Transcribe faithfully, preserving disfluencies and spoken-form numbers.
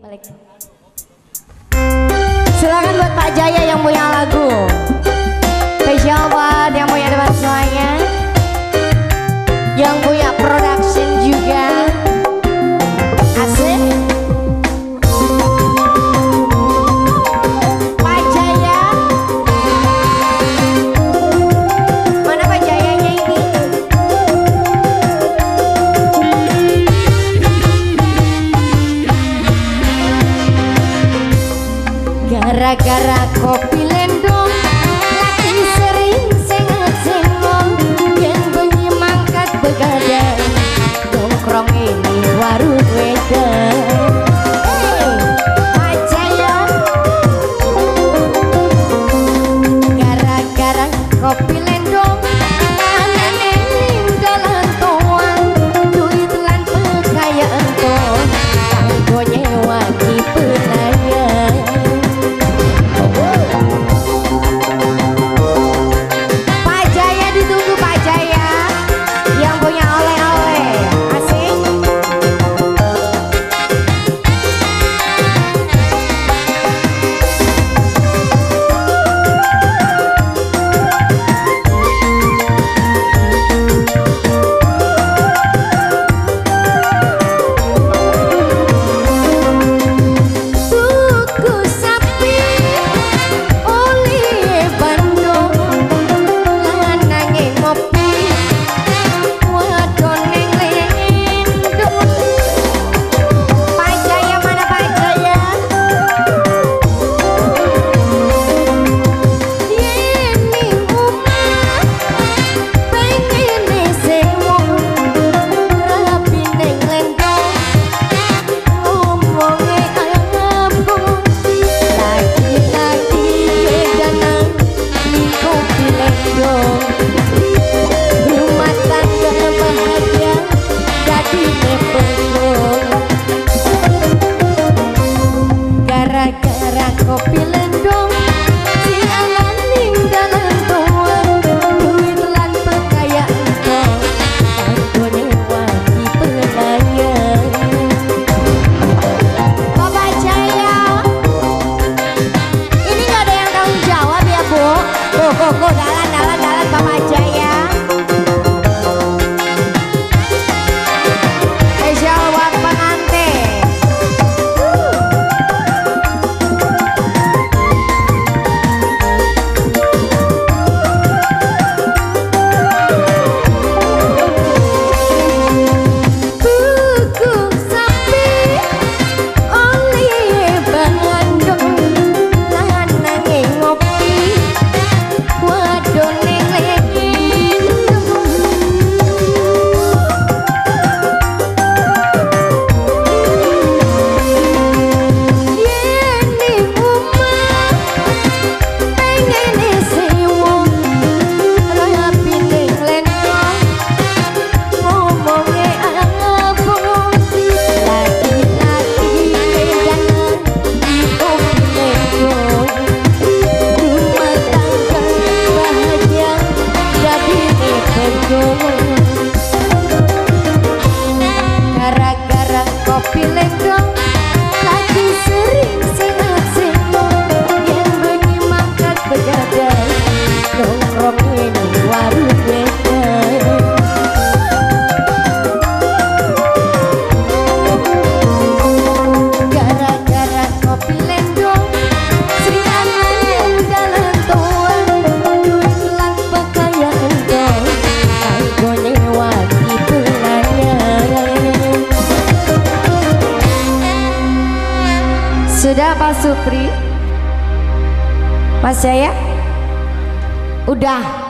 Balik. Silakan buat Pak Jaya yang punya lagu. Spesial buat yang punya depan semuanya, yang punya production juga. Asik. Pak Jaya, mana Pak Jayanya ini? Gara-gara kopi lendong lagi sering sengat-sengong, yang bengi mangkat begadang nongkrong ini warung wedang. Hey, Pak Jaya, gara-gara kopi lendong anane ninggalan toan, duit lan kekayaan toh kanggo nyewa kipenaya. Gara-gara kopi lendong si anak ninggalan toan, duit lan kekayaan toh kanggo nyewa kipenaya. Bapak Jaya, ini nggak ada yang tanggung jawab ya Bu? Go go go, dalan dalan dalan Bapak Jaya. Spesial buat pengantin. Gara-gara kopi lendong lagi sering sengat-sengong, yang bengi mangkat begadang nongkrong ini warung wedang. Gara-gara kopi lendong si anak ninggalan toan, duit lan kekayaan toh kanggo nyewa kipenaya. Sudah Pak Supri? Mas Jaya? Udah.